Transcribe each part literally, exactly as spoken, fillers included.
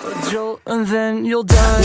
a jolt and then you'll die.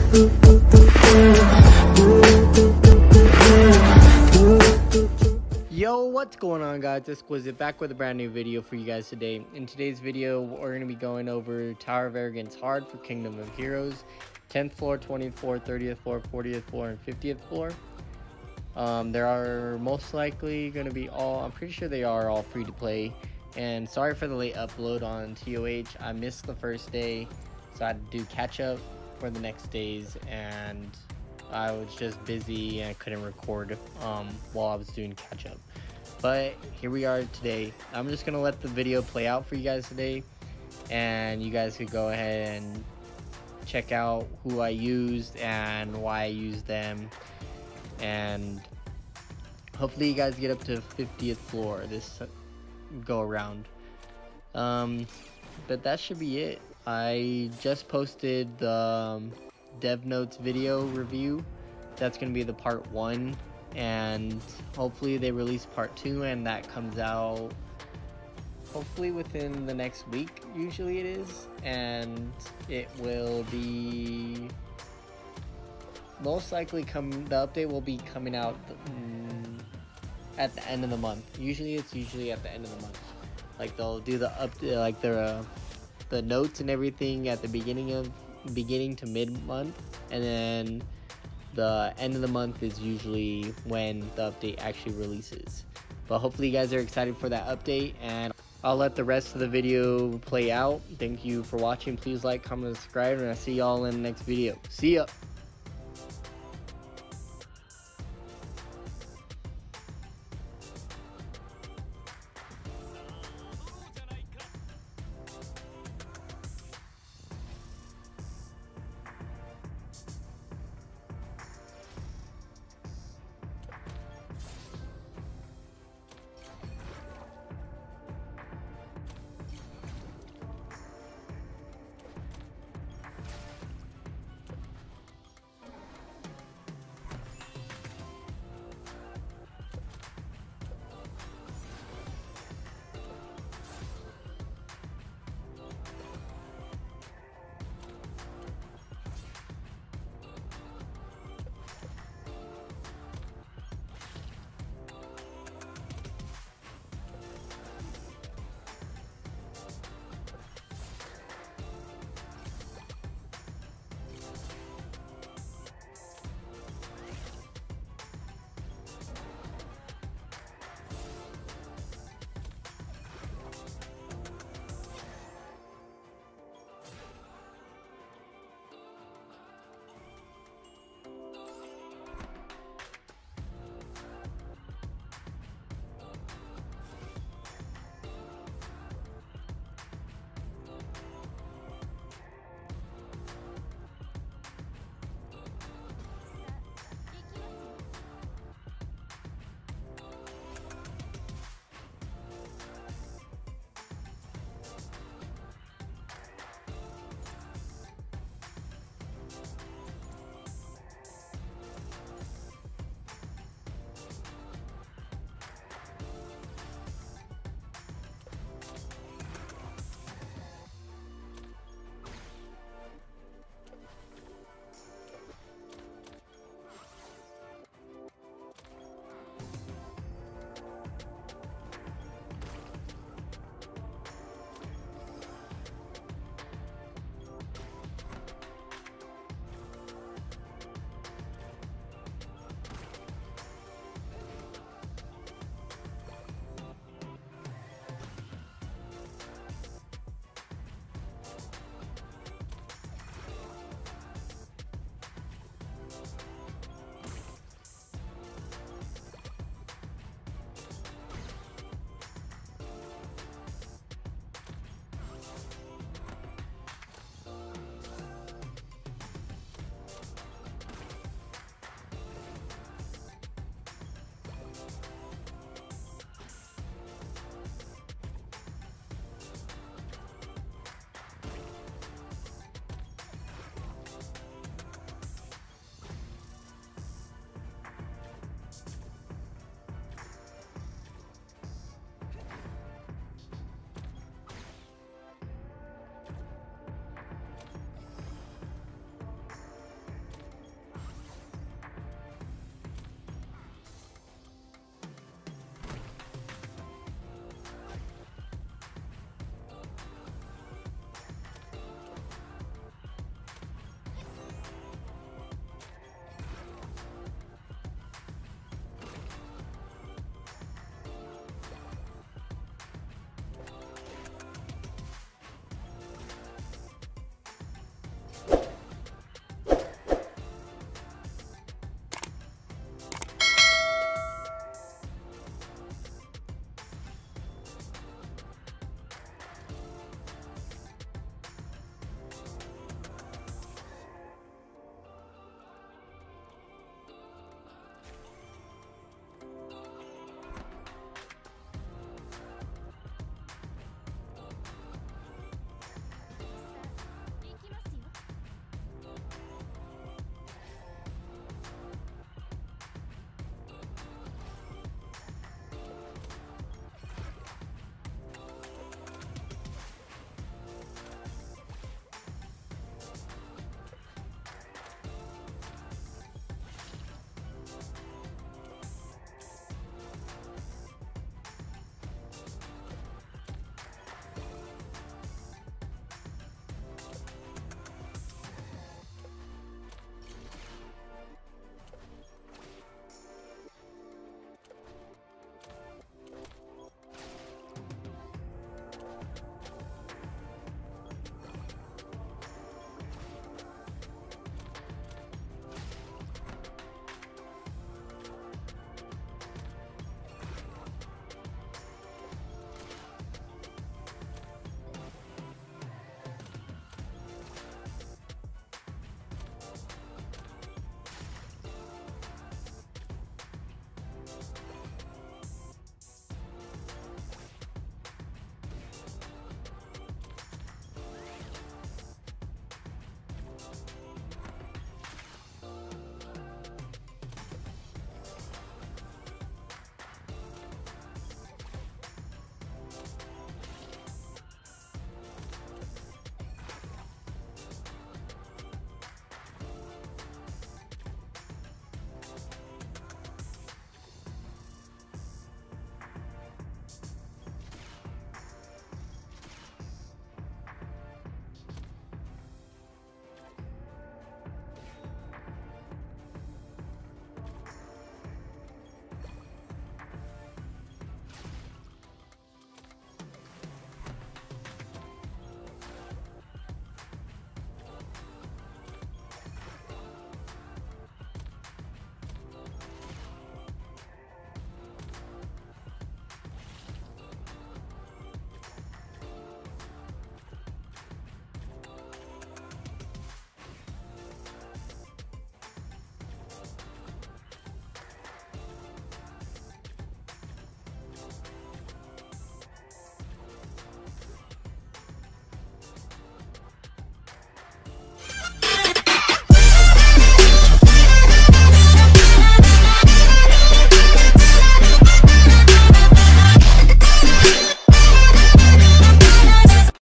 Yo, what's going on, guys? Exquisite back with a brand new video for you guys today. In today's video, we're going to be going over Tower of Arrogance Hard for Kingdom of Heroes, tenth floor, twentieth floor, thirtieth floor, fortieth floor, and fiftieth floor. Um, there are most likely going to be all, I'm pretty sure they are all free to play. And sorry for the late upload on T O A H. I missed the first day, so I had to do catch up for the next days, and I was just busy and I couldn't record um, while I was doing catch up. But here we are today. I'm just gonna let the video play out for you guys today, and you guys could go ahead and check out who I used and why I used them, and hopefully you guys get up to fiftieth floor this go around. Um, but that should be it. I just posted the um, Dev Notes video review. That's gonna be the part one, and hopefully they release part two, and that comes out hopefully within the next week. Usually it is, and it will be most likely come. The update will be coming out mm, at the end of the month. Usually it's usually at the end of the month. Like they'll do the up like the uh, the notes and everything at the beginning of beginning to mid month, and then the end of the month is usually when the update actually releases. But hopefully you guys are excited for that update, and I'll let the rest of the video play out. Thank you for watching. Please like, comment, and subscribe, and I'll see y'all in the next video. See ya.